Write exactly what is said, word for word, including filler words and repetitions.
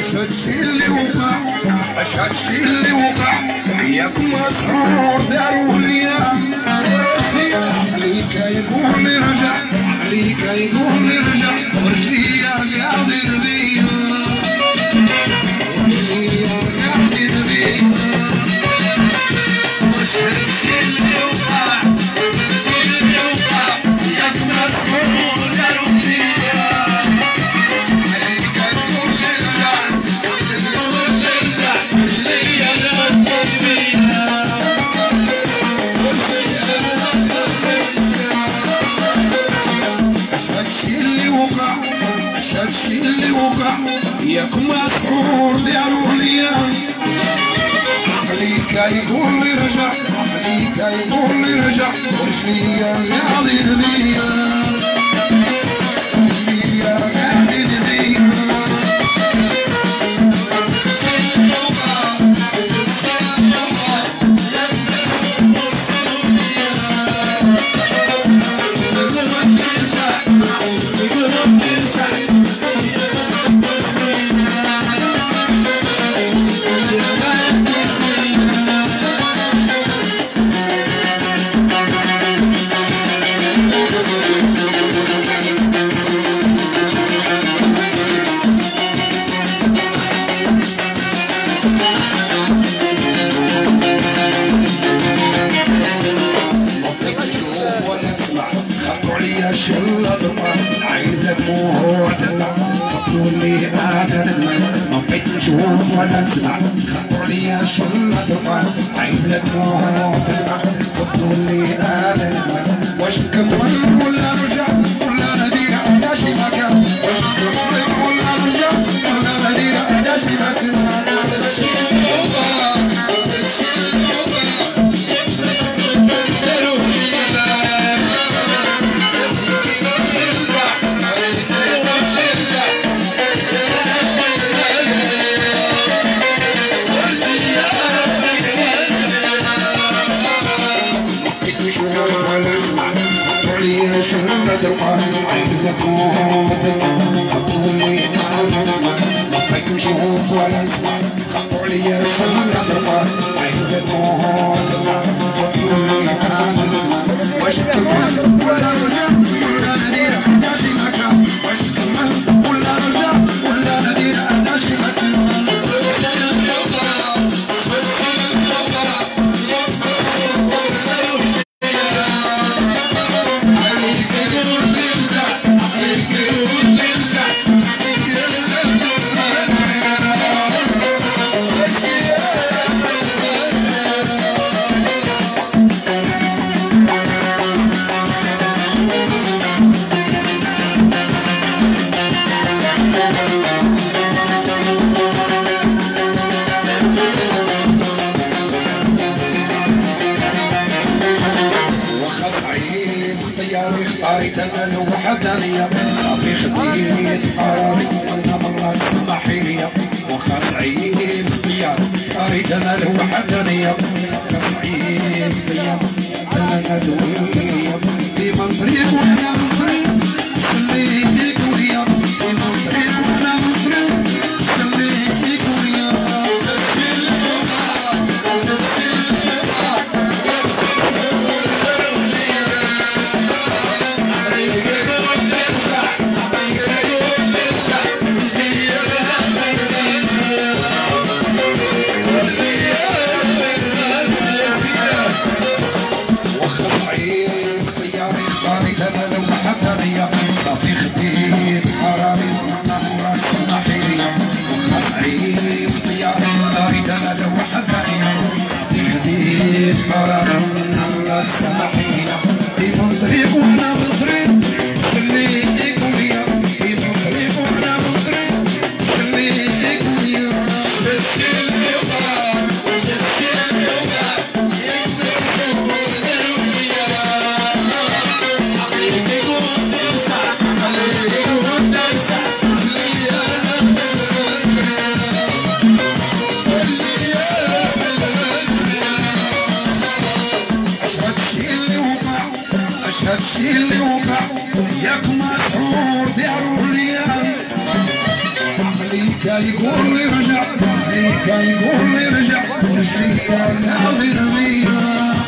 هادشي اللي وقع اش هادشي اللي وقع ياك مسحور داروا ليا عليك يقول لي رجع عليك يقول لي رجع ورجليا قاعدين بيا ورجليا قاعدين بيا واش هادشي اللي وقع هادشي اللي وقع ياك مسحور داروا ليا عليك يقول لي رجع يقول لي رجع ورجليا قاعدين بيا هادشي اللي وقع اش هادشي اللي وقع ياك مسحور داروا ليا عقليك يقول لي رجع عقليك يقول لي رجع ورجليا قاعدين بيا ورجليا قاعدين بيا هادشي اللي وقع هادشي اللي وقع ياك مسحور داروا ليا شلة دموع عينك دموع تدمع خطوا لي انا ندمع ما بقيت نشوف ولا نسمع خطوا لي شلة دموع عينك دموع تدمع خطوا لي انا ندمع واش نكمل ولا نرجع ولا ندير على شي مكان واش نكمل ولا نرجع ولا ندير على شي مكان هادشي اللي وقع هادشي اللي وقع شلة دموع عينك موتك خطوا لي انا ما بقيت نشوف ولا نسمع خطوا لي شلة دموع عينك موتك خطوا لي انا واش نكمل ولا نرجع ولا ندير على شي مكان واش نكمل ولا نرجع ولا ندير على شي مكان اختاريت انا الوحدانية صافي خديت قراري وانا مرة تسمحي ليا واخا صعيب اختياري اختاريت انا الوحدانية واخا صعيب فيا انا تولي ليا ديما نطريق وانا نطريق سليتك وليا ديما نطريق وانا نطريق سليتك وليا هادشي اللي وقع هادشي اللي وقع صافي خديت قراري وانا مرة تسمحي ليا واخا صعيب اختياري اختاريت انا الوحدانية صافي خديت قراري وانا مرة تسمحي ليا ديما نطريق وانا بنطريق سليتك وليا ديما نطريق وانا بنطريق سليتك وليا هادشي اللي وقع هادشي اللي وقع ياك مسحور داروا ليا عقليك يقول لي رجع عليك يقول لي رجع ورجليا قاعدين بيا ورجليا كان يقول لي رجع كان يقول لي رجع وش لي ناظر بيا